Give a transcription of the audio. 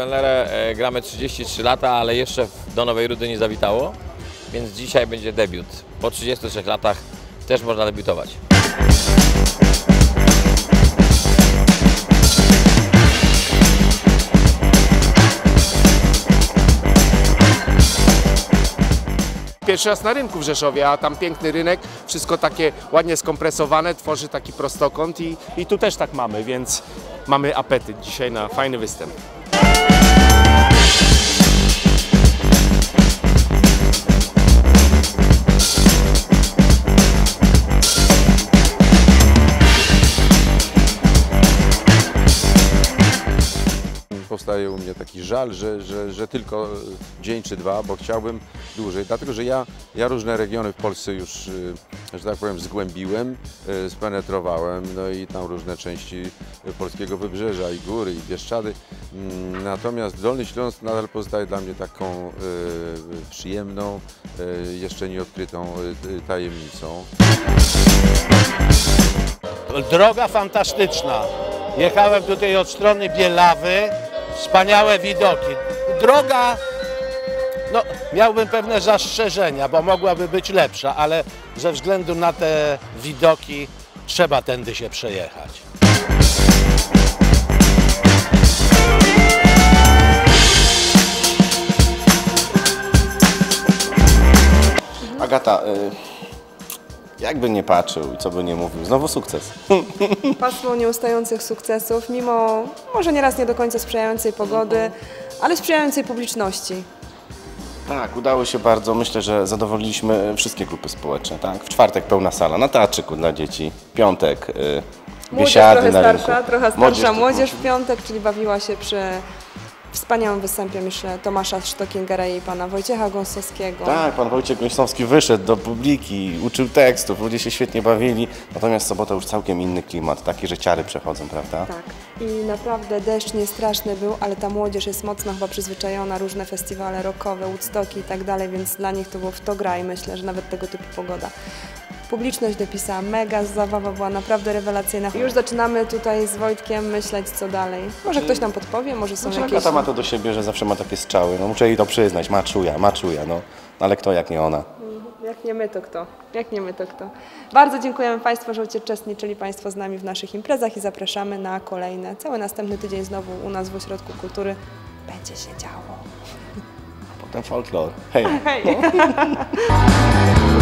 Kelnerę gramy 33 lata, ale jeszcze do Nowej Rudy nie zawitało, więc dzisiaj będzie debiut. Po 33 latach też można debiutować. Pierwszy raz na rynku w Rzeszowie, a tam piękny rynek, wszystko takie ładnie skompresowane, tworzy taki prostokąt i tu też tak mamy, więc mamy apetyt dzisiaj na fajny występ. Powstaje u mnie taki żal, że tylko dzień czy dwa, bo chciałbym dłużej, dlatego że ja różne regiony w Polsce już, że tak powiem, zgłębiłem, spenetrowałem, no i tam różne części polskiego wybrzeża, i góry, i Bieszczady. Natomiast Dolny Śląsk nadal pozostaje dla mnie taką przyjemną, jeszcze nieodkrytą tajemnicą. Droga fantastyczna. Jechałem tutaj od strony Bielawy, wspaniałe widoki. Droga, no miałbym pewne zastrzeżenia, bo mogłaby być lepsza, ale ze względu na te widoki trzeba tędy się przejechać. Agata, jakby nie patrzył i co by nie mówił, znowu sukces. Pasmo nieustających sukcesów, mimo może nieraz nie do końca sprzyjającej pogody, ale sprzyjającej publiczności. Tak, udało się bardzo. Myślę, że zadowoliliśmy wszystkie grupy społeczne. Tak? W czwartek pełna sala na teatrzyku dla dzieci, piątek biesiady na rynku. Trochę starsza młodzież w piątek, czyli bawiła się przy wspaniałym występie, myślę, Tomasza Sztokingera i pana Wojciecha Gąsowskiego. Tak, pan Wojciech Gąsowski wyszedł do publiki, uczył tekstów, ludzie się świetnie bawili, natomiast sobota już całkiem inny klimat, taki, że ciary przechodzą, prawda? Tak. I naprawdę deszcz nie straszny był, ale ta młodzież jest mocno chyba przyzwyczajona, różne festiwale rockowe, Woodstocki i tak dalej, więc dla nich to było w to gra i myślę, że nawet tego typu pogoda. Publiczność dopisała mega, zabawa była naprawdę rewelacyjna. Już zaczynamy tutaj z Wojtkiem myśleć, co dalej. Może ktoś nam podpowie, może są jakieś... Agata ma to do siebie, że zawsze ma takie strzały, no muszę jej to przyznać, ma czuja, no. Ale kto jak nie ona? Jak nie my, to kto? Jak nie my, to kto? Bardzo dziękujemy Państwu, że uczestniczyli Państwo z nami w naszych imprezach i zapraszamy na kolejne. Cały następny tydzień znowu u nas w Ośrodku Kultury będzie się działo. A potem folklor. Hej! Hej.